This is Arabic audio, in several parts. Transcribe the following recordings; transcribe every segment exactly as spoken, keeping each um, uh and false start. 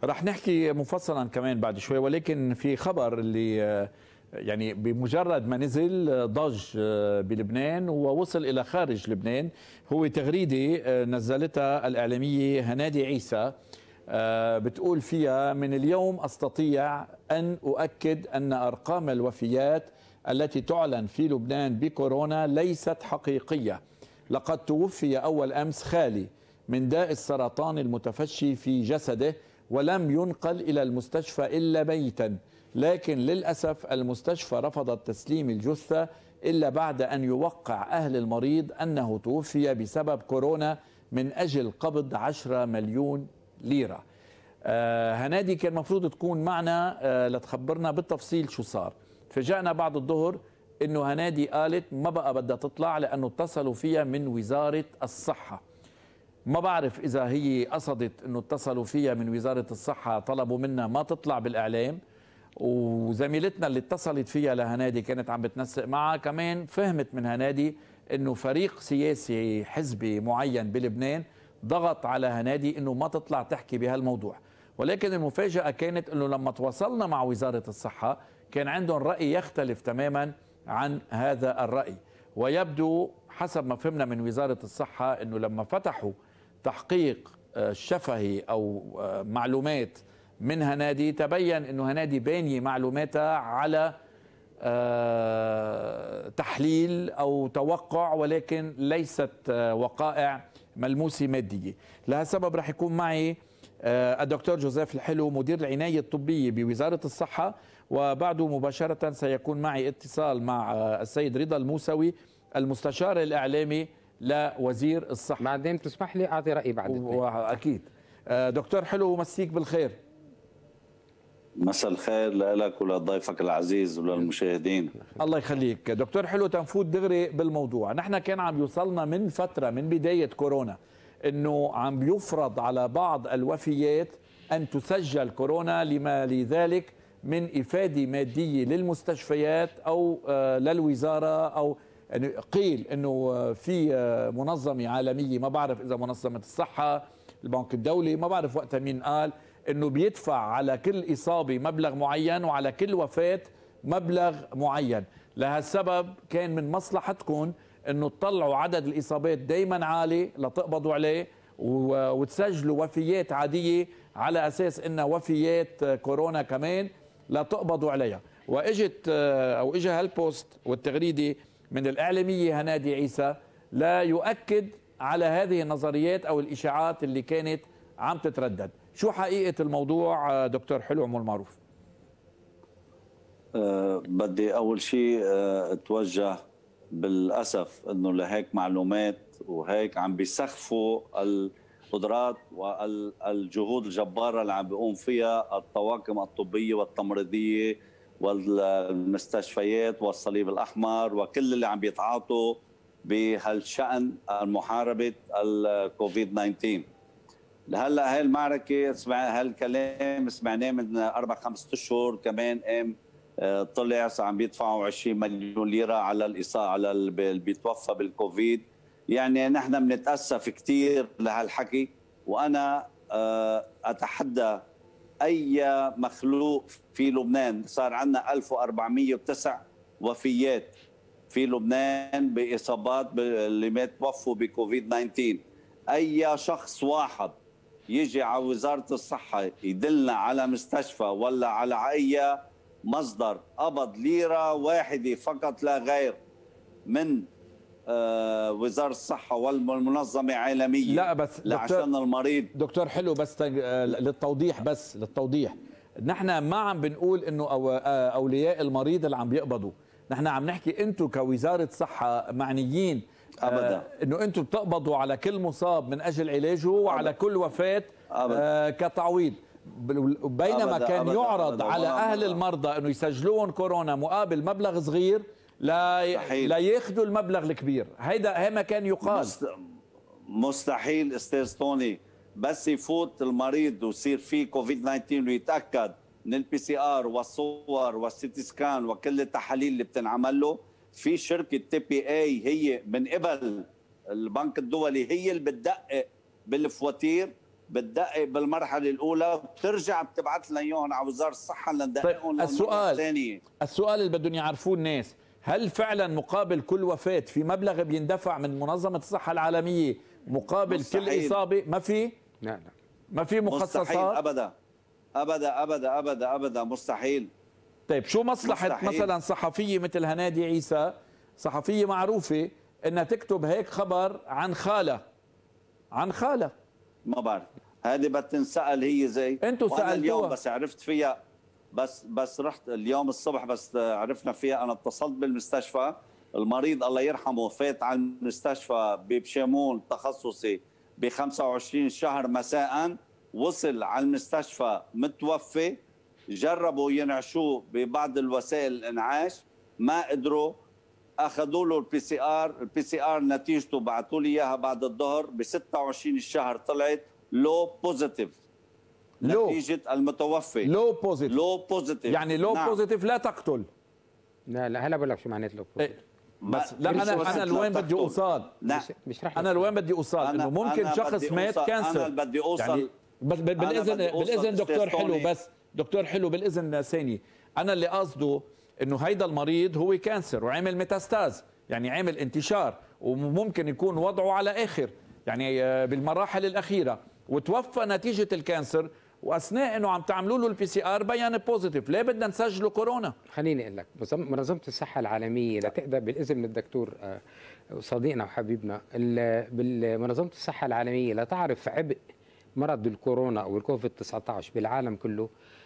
رح نحكي مفصلا كمان بعد شوي، ولكن في خبر اللي يعني بمجرد ما نزل ضج بلبنان ووصل إلى خارج لبنان، هو تغريدة نزلتها الإعلامية هنادي عيسى بتقول فيها: من اليوم أستطيع أن أؤكد أن أرقام الوفيات التي تعلن في لبنان بكورونا ليست حقيقية. لقد توفي أول أمس خالي من داء السرطان المتفشي في جسده ولم ينقل إلى المستشفى إلا ميتا، لكن للأسف المستشفى رفضت تسليم الجثة إلا بعد أن يوقع أهل المريض أنه توفي بسبب كورونا من أجل قبض عشرة مليون ليرة. آه هنادي كان مفروض تكون معنا آه لتخبرنا بالتفصيل شو صار. فجأنا بعد الظهر إنه هنادي قالت ما بقى بدها تطلع لأنه اتصلوا فيها من وزارة الصحة. ما بعرف إذا هي قصدت إنه اتصلوا فيها من وزارة الصحة طلبوا منها ما تطلع بالإعلام، وزميلتنا اللي اتصلت فيها لهنادي كانت عم بتنسق معها كمان فهمت من هنادي إنه فريق سياسي حزبي معين بلبنان ضغط على هنادي إنه ما تطلع تحكي بهالموضوع. ولكن المفاجأة كانت إنه لما تواصلنا مع وزارة الصحة كان عندهم رأي يختلف تماما عن هذا الرأي. ويبدو حسب ما فهمنا من وزارة الصحة إنه لما فتحوا تحقيق شفهي أو معلومات من هنادي تبين إنه هنادي بانية معلوماتها على تحليل أو توقع، ولكن ليست وقائع ملموسة مادية. لهالسبب رح يكون معي الدكتور جوزيف الحلو مدير العناية الطبية بوزارة الصحة، وبعده مباشرة سيكون معي اتصال مع السيد رضا الموسوي المستشار الإعلامي لوزير الصحة. بعدين تسمح لي أعطي رأيي بعد. أكيد. دكتور حلو مسيك بالخير. مساء الخير لك ولضيفك العزيز وللمشاهدين. الله يخليك دكتور حلو. تنفوت دغري بالموضوع، نحن كان عم يوصلنا من فترة من بداية كورونا انه عم بيفرض على بعض الوفيات ان تسجل كورونا، لما لذلك من افاده ماديه للمستشفيات او للوزاره، او قيل انه في منظمه عالميه ما بعرف اذا منظمه الصحه البنك الدولي ما بعرف وقتها مين قال انه بيدفع على كل اصابه مبلغ معين وعلى كل وفاه مبلغ معين. لهالسبب كان من مصلحتكم انه تطلعوا عدد الاصابات دائما عالي لتقبضوا عليه وتسجلوا وفيات عاديه على اساس انها وفيات كورونا كمان لتقبضوا عليها. واجت او اجى هالبوست والتغريده من الاعلاميه هنادي عيسى لا يؤكد على هذه النظريات او الاشاعات اللي كانت عم تتردد. شو حقيقه الموضوع دكتور حلو عمو المعروف؟ أه بدي اول شيء أه اتوجه بالاسف انه لهيك معلومات وهيك عم بيسخفوا القدرات والجهود الجباره اللي عم بيقوم فيها الطواقم الطبيه والتمريضيه والمستشفيات والصليب الاحمر وكل اللي عم بيتعاطوا بهالشان محاربه الكوفيد تسعة عشر. لهلا هاي المعركه سمع هالكلام سمعناه من اربع خمس اشهر، كمان قام طلع عم بيدفعوا عشرين مليون ليره على الاصابه على اللي بيتوفى بالكوفيد. يعني نحن بنتاسف كثير لهالحكي، وانا اتحدى اي مخلوق في لبنان. صار عندنا ألف وأربعمئة وتسعة وفيات في لبنان باصابات اللي ما توفوا بكوفيد تسعة عشر. اي شخص واحد يجي على وزاره الصحه يدلنا على مستشفى ولا على اي مصدر قبض ليره واحده فقط لا غير من آه وزاره الصحه والمنظمه عالميه لا بس عشان المريض. دكتور حلو بس للتوضيح بس للتوضيح نحن ما عم بنقول انه أو اولياء المريض اللي عم بيقبضوا، نحن عم نحكي انتم كوزاره صحه معنيين ابدا آه انه انتم بتقبضوا على كل مصاب من اجل علاجه وعلى أبداً. كل وفاه آه كتعويض، بينما أبداً كان أبداً يعرض أبداً على اهل المرضى انه يسجلون كورونا مقابل مبلغ صغير لا لا ياخذوا المبلغ الكبير. هيدا هي ما كان يقال. مستحيل استاذ توني، بس يفوت المريض ويصير فيه كوفيد تسعة عشر ويتاكد من البي سي ار والصور والسيتي سكان وكل التحاليل اللي بتنعمل له، في شركه تي بي اي هي من قبل البنك الدولي هي اللي بتدقق بالفواتير بتدقق بالمرحله الاولى، بترجع بتبعث لنا اياهم على وزاره الصحه لندققهم. طيب السؤال الثانيه، السؤال اللي بدهم يعرفوه الناس، هل فعلا مقابل كل وفاه في مبلغ بيندفع من منظمه الصحه العالميه مقابل مستحيل. كل اصابه؟ ما في؟ لا لا ما في مخصصات؟ مستحيل ابدا ابدا ابدا ابدا ابدا مستحيل. طيب شو مصلحه مستحيل. مثلا صحفيه مثل هنادي عيسى، صحفيه معروفه، انها تكتب هيك خبر عن خاله عن خاله؟ ما بعرف، هذه بتنسال هي زي انتوا سالتوها اليوم بس عرفت فيها، بس بس رحت اليوم الصبح بس عرفنا فيها. انا اتصلت بالمستشفى، المريض الله يرحمه فات على المستشفى بشمول تخصصي ب خمسة وعشرين شهر مساء، وصل على المستشفى متوفي، جربوا ينعشوه ببعض الوسائل الانعاش ما قدروا، اخذوا له البي سي ار، البي سي ار نتيجته بعثوا لي اياها بعد الظهر ب ستة وعشرين الشهر طلعت لو بوزيتيف. لو نتيجه المتوفي لو بوزيتيف، لو بوزيتيف يعني لو نعم. بوزيتيف لا تقتل. لا لا هلا بقول لك شو معناته لو بوزيتيف. إيه. بس لا انا انا لوين بدي اوصل؟ مش, مش رح انا لوين بدي اوصل؟ انه ممكن شخص مات كانسر. انا بدي اوصل يعني بس بالاذن بالاذن دكتور حلو، بس دكتور حلو بالاذن ثاني، انا اللي قصده انه هيدا المريض هو كانسر وعمل ميتاستاز، يعني عمل انتشار وممكن يكون وضعه على اخر، يعني بالمراحل الاخيره، وتوفى نتيجه الكانسر، واثناء انه عم تعملوا له البي سي ار بيان بوزيتيف. ليه بدنا نسجله كورونا؟ خليني اقول لك، منظمه الصحه العالميه لتقدر بالاذن من الدكتور صديقنا وحبيبنا، منظمه الصحه العالميه لا تعرف عبء مرض الكورونا او الكوفيد تسعة عشر بالعالم كله.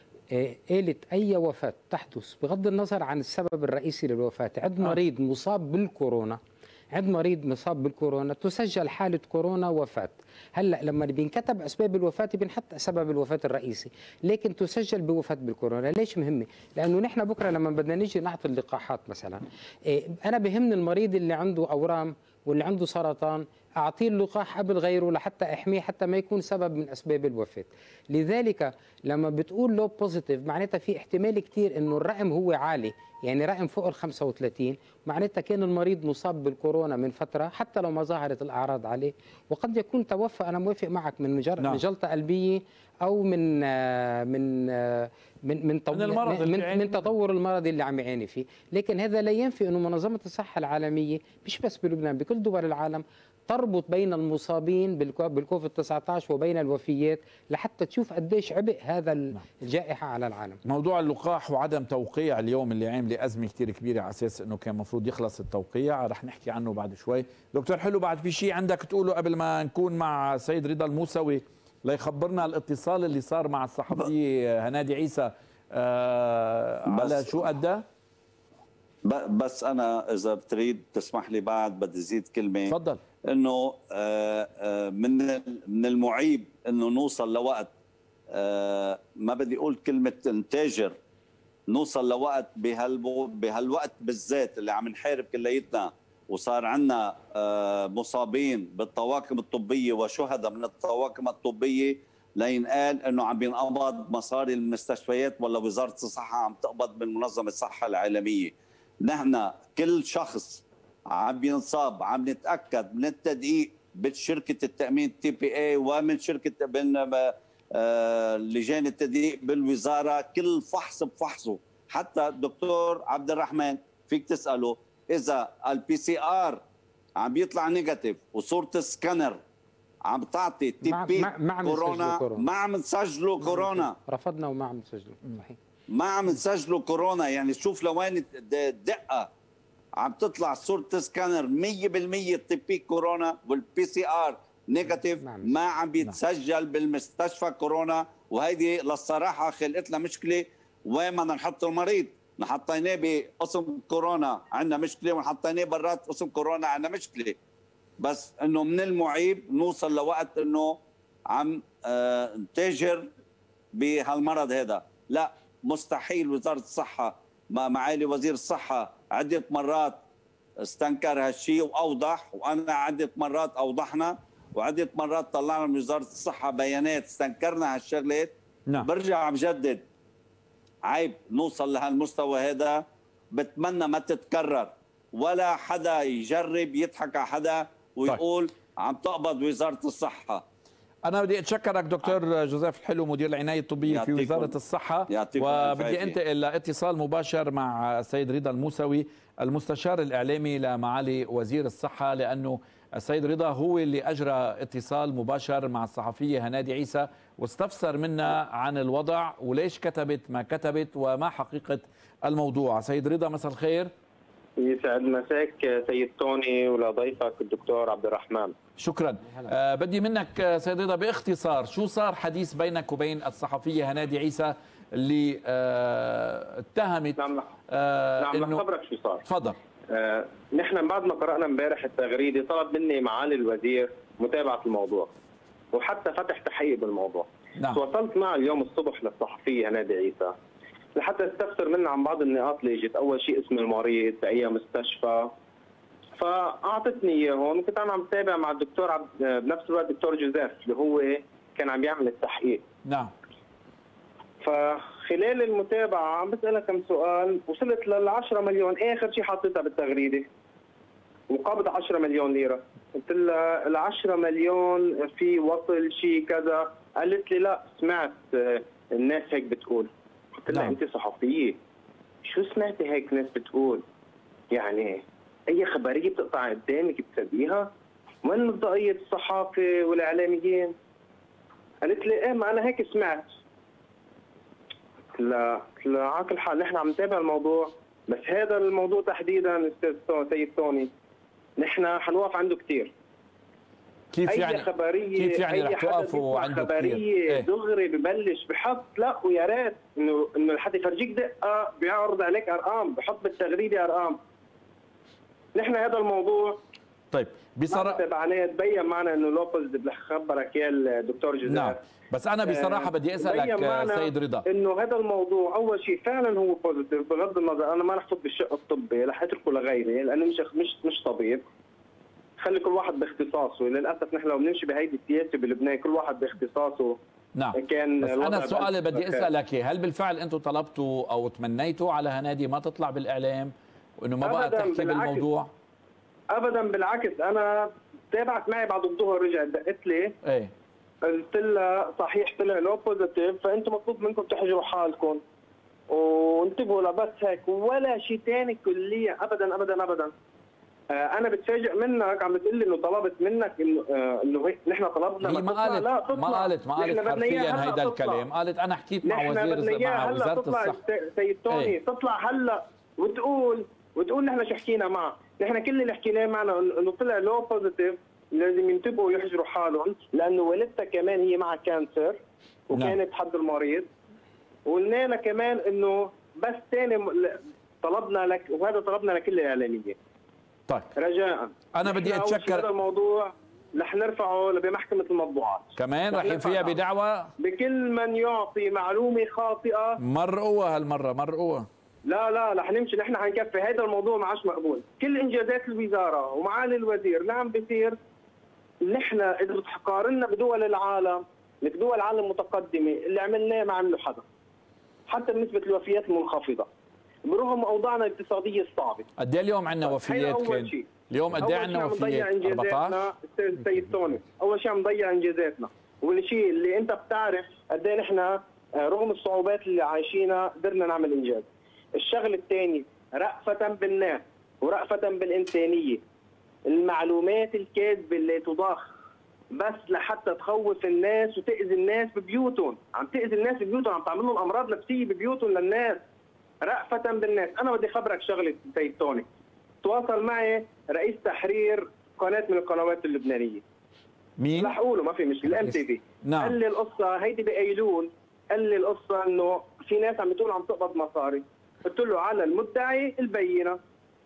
قالت اي وفاه تحدث بغض النظر عن السبب الرئيسي للوفاه، عند مريض مصاب بالكورونا، عند مريض مصاب بالكورونا تسجل حاله كورونا وفاه. هلا لما بينكتب اسباب الوفاه بنحط سبب الوفاه الرئيسي، لكن تسجل بوفاه بالكورونا. ليش مهمه؟ لانه نحن بكره لما بدنا نيجي نعطي اللقاحات مثلا، انا بهمني المريض اللي عنده اورام واللي عنده سرطان اعطيه اللقاح قبل غيره لحتى احميه حتى ما يكون سبب من اسباب الوفاه. لذلك لما بتقول لو بوزيتيف معناتها في احتمال كثير انه الرقم هو عالي، يعني رقم فوق ال خمسة وثلاثين، معناتها كان المريض مصاب بالكورونا من فتره حتى لو ما ظهرت الاعراض عليه، وقد يكون توفى. انا موافق معك من مجرد نعم. من جلطه قلبيه او من من من من, من, المرض من, من, من تطور المرض اللي عم يعاني فيه، لكن هذا لا ينفي انه منظمه الصحه العالميه مش بس بلبنان، بكل دول العالم تربط بين المصابين بالكوفيد تسعة عشر وبين الوفيات لحتى تشوف قديش عبء هذا الجائحه على العالم. موضوع اللقاح وعدم توقيع اليوم اللي عامل ازمه كثير كبيره على اساس انه كان المفروض يخلص التوقيع، رح نحكي عنه بعد شوي. دكتور حلو، بعد في شيء عندك تقوله قبل ما نكون مع سيد رضا الموسوي ليخبرنا الاتصال اللي صار مع الصحفيه هنادي عيسى آه على شو ادى؟ بس انا اذا بتريد تسمح لي بعد بدي زيد كلمه. تفضل. انه من من المعيب انه نوصل لوقت، ما بدي اقول كلمه انتاجر، نوصل لوقت بهالوقت بالذات اللي عم نحارب كليتنا وصار عندنا مصابين بالطواقم الطبيه وشهداء من الطواقم الطبيه لينقال انه عم بينقبض مصاري المستشفيات ولا وزاره الصحه عم تقبض من منظمه الصحه العالميه. نحن كل شخص عم بينصاب عم نتاكد من التدقيق بشركه التامين تي بي اي ومن شركه من لجان التدقيق بالوزاره، كل فحص بفحصه. حتى الدكتور عبد الرحمن فيك تساله اذا البي سي ار عم بيطلع نيجاتيف وصوره السكانر عم تعطي تي بي كورونا، ما عم نسجله كورونا. رفضنا وما عم نسجله. ما عم نسجله كورونا. يعني شوف لوين الدقه، عم تطلع صوره سكانر مية بالمية طبي كورونا والبي سي ار نيجاتيف، ما عم بيتسجل بالمستشفى كورونا. وهيدي للصراحه خلقت لنا مشكله. وين بدنا نحط المريض؟ نحطيناه بقسم كورونا عندنا مشكله، ونحطيناه برات قسم كورونا عندنا مشكله. بس انه من المعيب نوصل لوقت انه عم آه نتاجر بهالمرض هذا. لا، مستحيل. وزاره الصحه مع معالي وزير الصحه عده مرات استنكر هالشيء واوضح، وانا عده مرات اوضحنا، وعده مرات طلعنا من وزاره الصحه بيانات استنكرنا هالشغلات. نعم. برجع بجدد، عيب نوصل لهالمستوى هذا. بتمنى ما تتكرر، ولا حدا يجرب يضحك على حدا ويقول طيب. عم تقبض وزاره الصحه. أنا بدي أتشكرك دكتور جوزيف الحلو مدير العناية الطبية في وزارة الصحة، وبدي أنتقل إلى اتصال مباشر مع السيد رضا الموسوي المستشار الإعلامي لمعالي وزير الصحة، لأنه السيد رضا هو اللي أجرى اتصال مباشر مع الصحفية هنادي عيسى واستفسر منا عن الوضع وليش كتبت ما كتبت وما حقيقة الموضوع. سيد رضا مساء الخير. يسعد مساك سيد توني ولضيفك الدكتور عبد الرحمن. شكرا. آه بدي منك سيد رضا باختصار شو صار حديث بينك وبين الصحفية هنادي عيسى اللي آه اتهمت نعم آه نعم انه خبرك شو صار. تفضل. آه نحن بعد ما قرأنا امبارح التغريدة طلب مني معالي الوزير متابعة الموضوع وحتى فتح تحقيق بالموضوع. نعم. تواصلت معه اليوم الصبح للصحفية هنادي عيسى لحتى استفسر منه عن بعض النقاط اللي اجت، اول شيء اسم المريض باي مستشفى، فاعطتني اياهم وكنت انا عم بتابع مع الدكتور عبد بنفس الوقت الدكتور جوزيف اللي هو كان عم يعمل التحقيق. نعم. فخلال المتابعه عم بسالها كم سؤال وصلت لل عشرة مليون، اخر شيء حطيتها بالتغريده مقابضه عشرة مليون ليره، قلت لها ال عشرة مليون في وصل شيء كذا، قالت لي لا سمعت الناس هيك بتقول. قلت لها نعم. انت صحفيه شو سمعتي هيك ناس بتقول؟ يعني اي خبريه بتقطع قدامك بتصدقيها؟ وين مصداقيه الصحافه والاعلاميين؟ قالت لي ايه ما انا هيك سمعت. قلت لها قلت لها على كل حال نحن عم نتابع الموضوع، بس هذا الموضوع تحديدا استاذ سيد توني نحن حنوقف عنده كثير. كيف أي يعني خبريه كيف يعني رح توقفوا عنده خبريه كثير؟ دغري ببلش بحط لا ويا ريت انه انه لحد يفرجيك دقه بيعرض عليك ارقام، بحط بالتغريده ارقام. نحن هذا الموضوع طيب بصراحه تبعناه تبين معنا انه لوبيز اللي خبرك اياه الدكتور جوزيف. نعم، بس انا بصراحه بدي اسالك سيد رضا انه هذا الموضوع اول شيء فعلا هو بوزيتيف، بغض النظر انا ما رح افوت بالشق الطبي رح اتركه لغيري لانه مش مش مش طبيب، خلي كل واحد باختصاصه. للاسف نحن لو بنمشي بهيدي السياسه بلبنان كل واحد باختصاصه. نعم. كان بس انا السؤال اللي بدي اسالك اياه، هل بالفعل انتم طلبتوا او تمنيتوا على هنادي ما تطلع بالاعلام وانه ما بقى تحكي بالموضوع؟ ابدا بالعكس، انا تابعت معي بعد الظهر رجعت دقت لي ايه قلت لها صحيح طلع له بوزيتيف فانتم مطلوب منكم تحجروا حالكم وانتبهوا لبس هيك ولا شيء ثاني كليا ابدا ابدا ابدا. آه انا بتفاجئ منك عم بتقول لي انه طلبت منك انه آه انه نحن طلبنا هي ما قالت لا ما قالت ما قالت حرفيا هيدا الكلام، قالت انا حكيت مع وزير مع وزاره الصحه. سيد توني ايه؟ تطلع هلا وتقول وتقول نحن شو حكينا معه، نحن كل اللي حكيناه معنا انه طلع لو بوزيتيف لازم ينتبهوا ويحجروا حالهم لانه والدتها كمان هي معها كانسر وكانت حد المريض. وقلنا لها كمان انه بس ثاني طلبنا لك وهذا طلبنا لكل الاعلاميين. طيب رجاء انا بدي اتشكر هذا الموضوع رح نرفعه بمحكمه المطبوعات كمان رح فيها بدعوى بكل من يعطي معلومه خاطئه. مرقوها هالمره مرقوها. لا لا رح نمشي نحن حنكفي هذا الموضوع ما عادش مقبول. كل انجازات الوزاره ومعالي الوزير اللي عم بيصير نحن اذا بتقارنا بدول العالم لك دول العالم متقدمه اللي عملناه ما عمله حدا حتى بنسبه الوفيات المنخفضه برغم اوضاعنا الاقتصاديه الصعبه. قد ايه اليوم عندنا وفيات كان؟ اليوم قد ايه عندنا وفيات؟ أربعة عشر استاذ سيد توني اول شيء عم نضيع انجازاتنا، والشيء اللي انت بتعرف قد ايه نحن رغم الصعوبات اللي عايشينها قدرنا نعمل انجاز. الشغله الثاني رأفة بالناس ورأفة بالإنسانية، المعلومات الكاذبة اللي تضخ بس لحتى تخوف الناس وتأذي الناس ببيوتهم، عم تأذي الناس ببيوتهم، عم تعمل لهم أمراض نفسية ببيوتهم للناس رأفة بالناس. أنا بدي خبرك شغلة سيد توني، تواصل معي رئيس تحرير قناة من القنوات اللبنانية. مين؟ رح أقوله ما في مشكلة الام تي في. نعم. قال لي القصة هيدي بأيلول، قال لي القصة إنه في ناس عم بتقول عم تقبض مصاري. قلت له على المدعي البينه.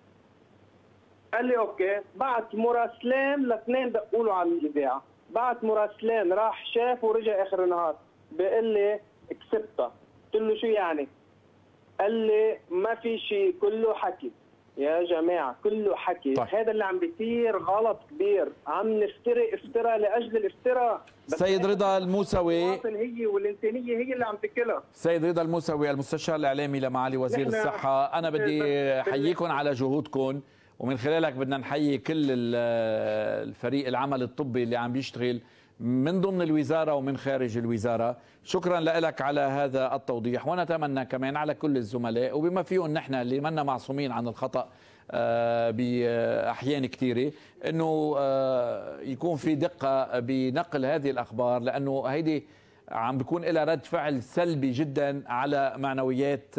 قال لي اوكي، بعت مراسلين لاثنين دقوا له على الاذاعه، بعت مراسلين راح شاف ورجع اخر النهار بيقول لي كسبتها. قلت له شو يعني؟ قال لي ما في شيء كله حكي. يا جماعه كله حكي. طيب. هذا اللي عم بيصير غلط كبير، عم نفتري افتراء لاجل الافتراء. سيد رضا الموسوي هي والانسانيه هي اللي عم تكلها. سيد رضا الموسوي المستشار الاعلامي لمعالي وزير الصحه، انا بدي احييكم على جهودكم ومن خلالك بدنا نحيي كل الفريق العمل الطبي اللي عم بيشتغل من ضمن الوزارة ومن خارج الوزارة. شكرا لك على هذا التوضيح، ونتمنى كمان على كل الزملاء وبما فيهم نحن اللي منا معصومين عن الخطأ بأحيان كثيرة أنه يكون في دقة بنقل هذه الأخبار، لأنه هيدي عم بيكون لها رد فعل سلبي جدا على معنويات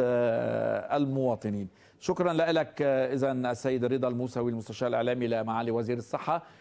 المواطنين. شكرا لك إذن السيد رضا الموسوي المستشار الإعلامي لمعالي وزير الصحة.